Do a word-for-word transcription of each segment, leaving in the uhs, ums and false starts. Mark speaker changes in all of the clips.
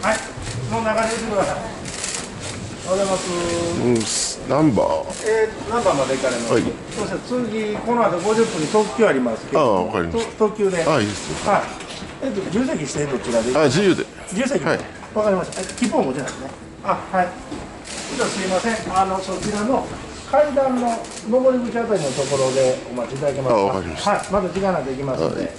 Speaker 1: はい、もう流れてください。おはようございます。
Speaker 2: うん、ナンバー。
Speaker 1: えー、ナンバーまで行かれます。はい。そして次この後ごじゅっぷんに特急ありますけど。ああ、わかりました。特急で。ああ、いいですよ。はい。えっと自由席してどちらで。あ、自由で。自由席。はい。わかりました。切符を持ちないですね。あ、はい。じゃすいません。あのそちらの階段の上り口あたりのところでお待ちいただけますか。あ、わかりました。はい。まだ時間なんできますので。はい。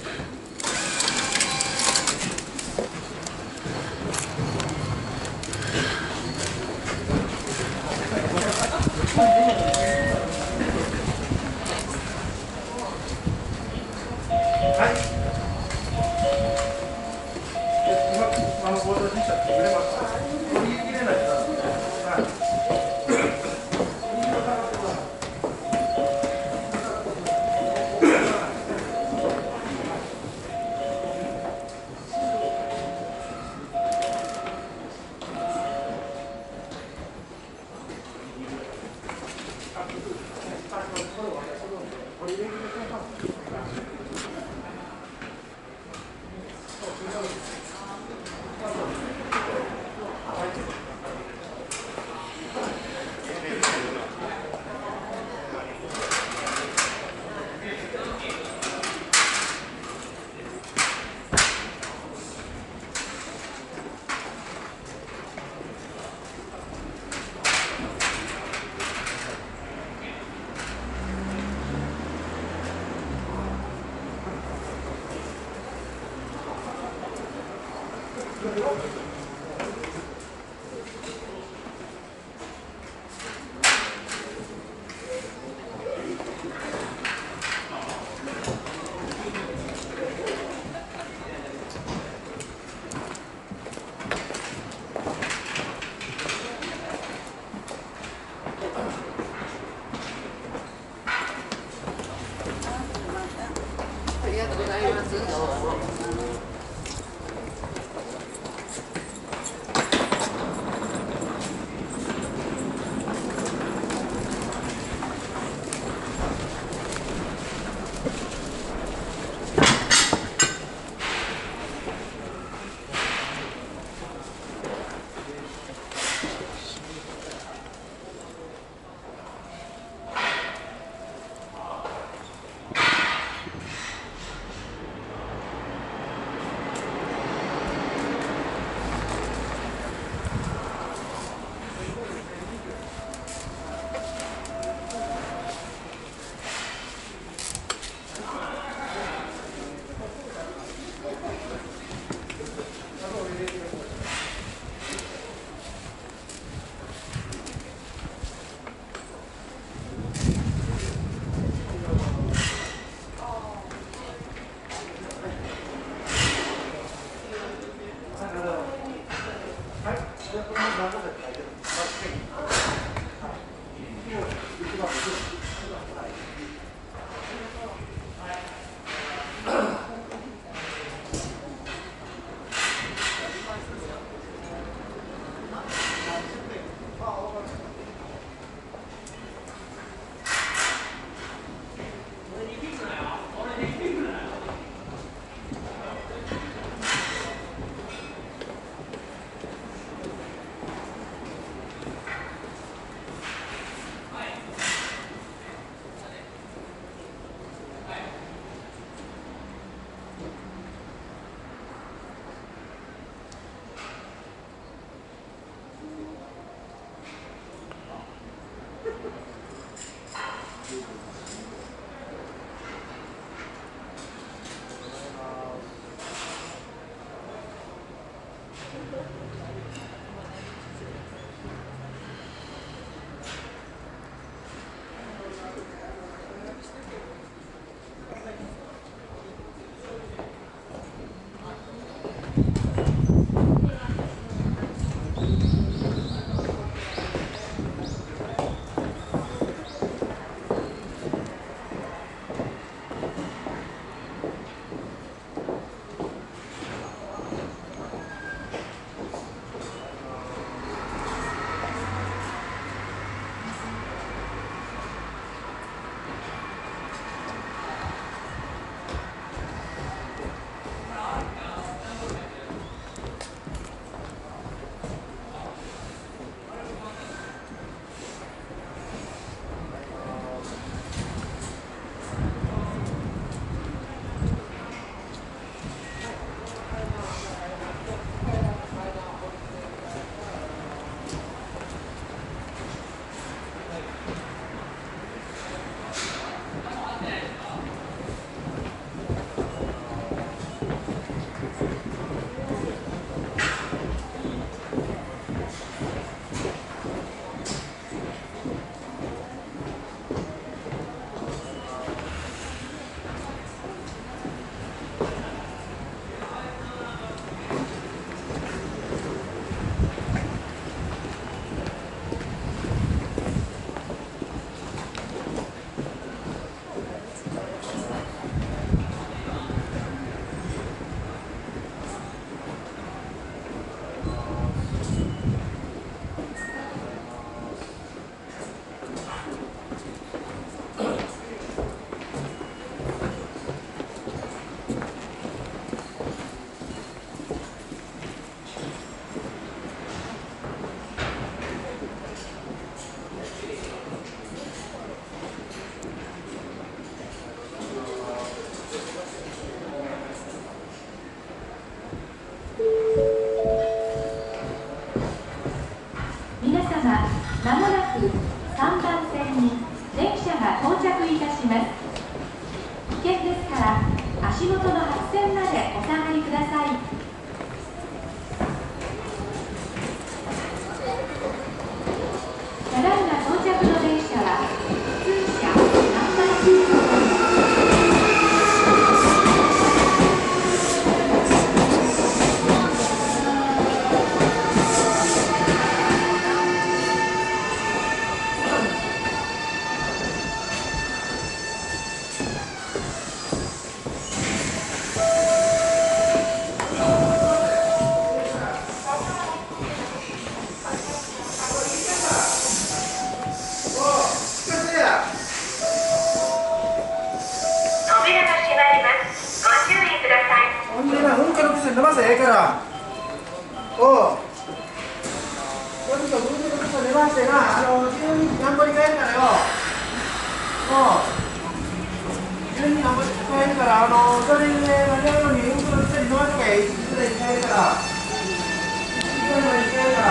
Speaker 1: おう。ちょっとぐずぐずと寝ましてな、あのじゅうにじ頑張り帰るからよ。おう。じゅうにじ頑張り帰るから、あのそれで間に合うようにうんこの下に飲ませて、いちじぐらいに帰るから。いちじぐらいに帰るから。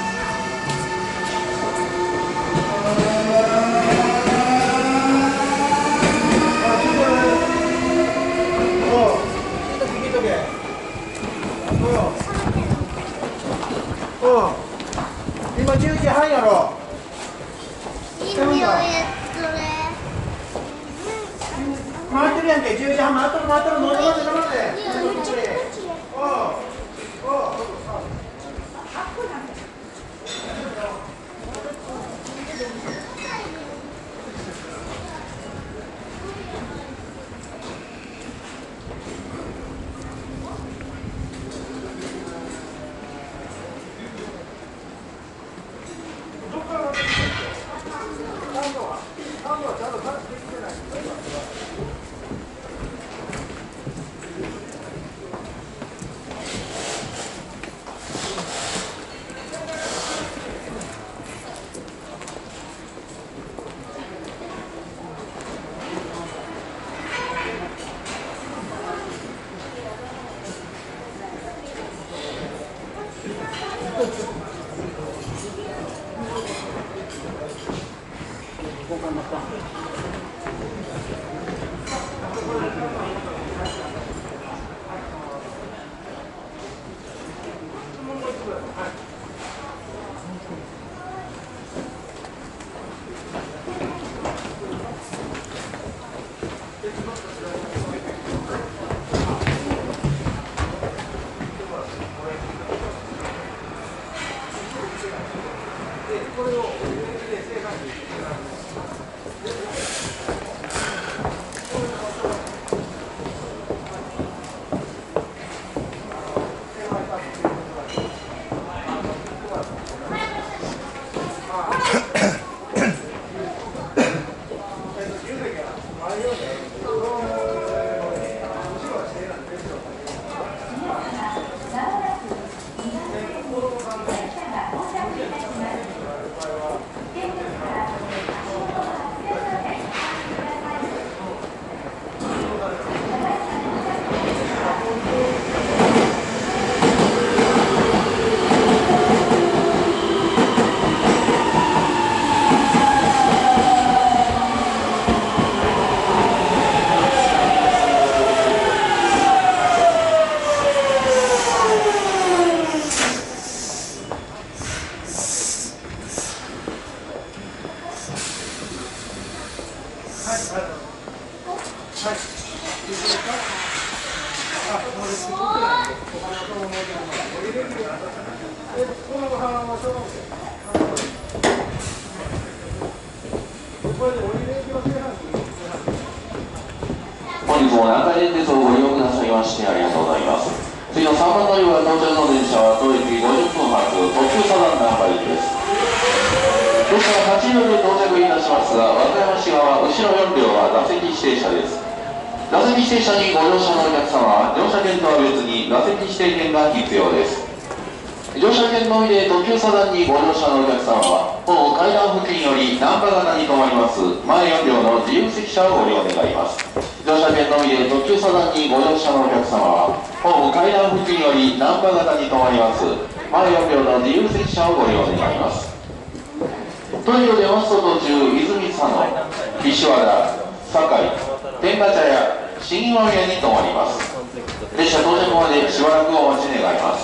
Speaker 1: 今じゅうじはんやろ。回ってるやんけ、じゅうじはん回っとる回っとる、乗って待って待って。おうおう。
Speaker 2: 本日も南海電鉄をご利用くださいましてありがとうございます。次のさんばん乗り場到着の電車は当駅ごじゅっぷん発特急サザン南海です。列車ははちじより到着いたしますが、和歌山市側後ろよん両は座席指定車です。座席指定車にご乗車のお客様は乗車券とは別に座席指定券が必要です。乗車券のみで特急サザンにご乗車のお客様はホーム階段付近より難波型に停まります前よん両の自由席車をご利用願います。乗車券のみで特急サザンにご乗車のお客様はホーム階段付近より難波型に停まります前よん両の自由席車をご利用願います。トイレを出ますと途中、泉佐野、岸和田、堺、天下茶屋、新今宮に停まります。列車到着までしばらくお待ち願います。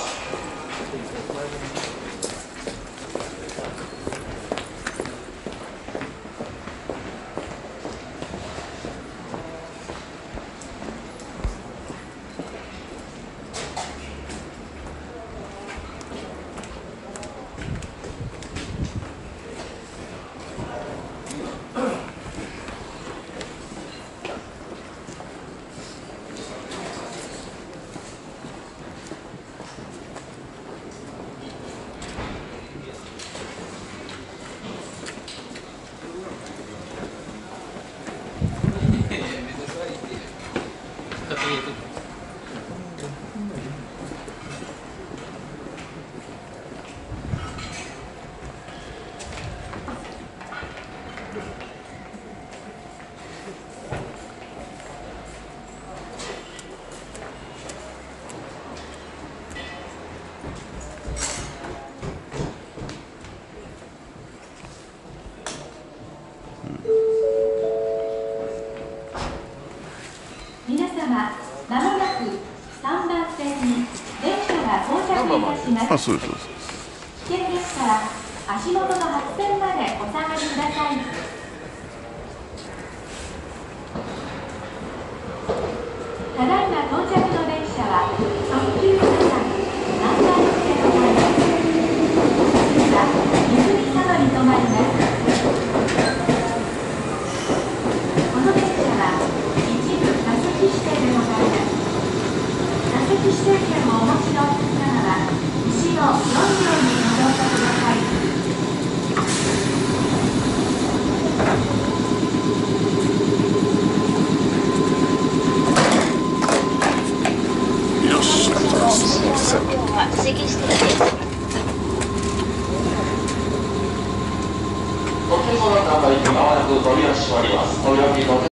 Speaker 3: あ、そうです。
Speaker 4: 危険でしたら足元の発線までお下がりください。ただいま到着の電車は特急サザンナンバーろくでございます。次は泉佐野に停まります。この電車は一部座席指定でございます。座席指定券をお持ちのお客様は後ろよん両にご乗車ください。
Speaker 3: よし、
Speaker 5: 今日は席指定です。
Speaker 2: 特急サザンナンバーいちまもなく扉閉まります。お呼びの